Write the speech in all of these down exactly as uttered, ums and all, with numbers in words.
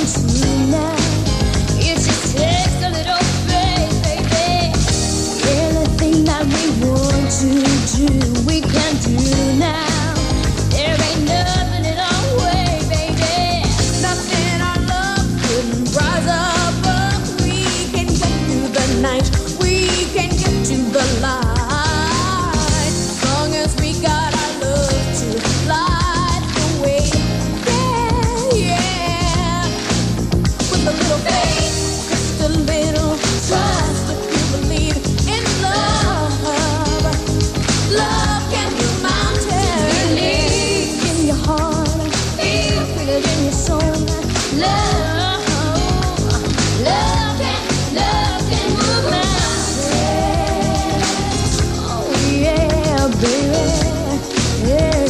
come true now. It just takes a little faith, baby. Anything that we want to do, we can do now. There ain't nothing in our way, baby. Nothing our love couldn't rise above. We can get through the night. We can get to the light. As long as we got our love to light the way. Yeah, yeah. With a little faith, just a little trust. If you believe in love, love can move mountains. Believe in your heart, feel it in your soul. Love, love can, love can move mountains. Oh yeah, baby. Yeah,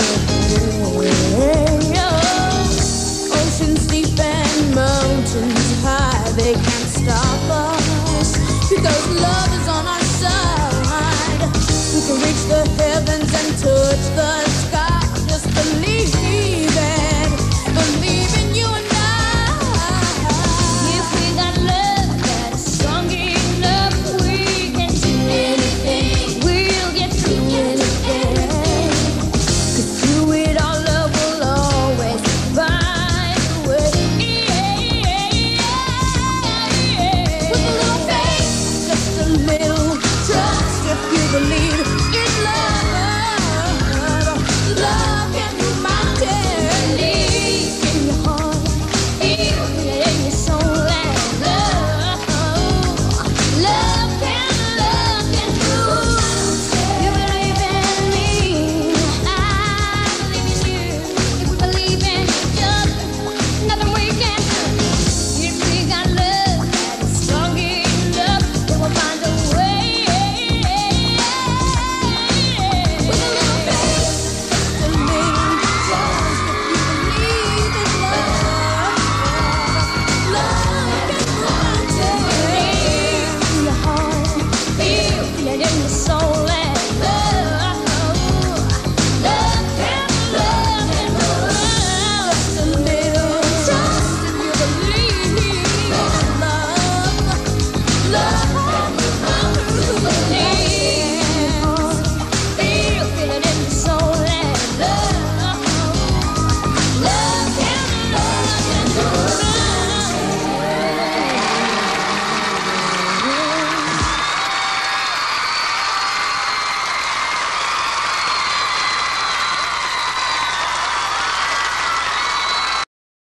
yeah, yeah. Oceans deep and mountains high, they can't stop us because love is on our side. We can reach the heavens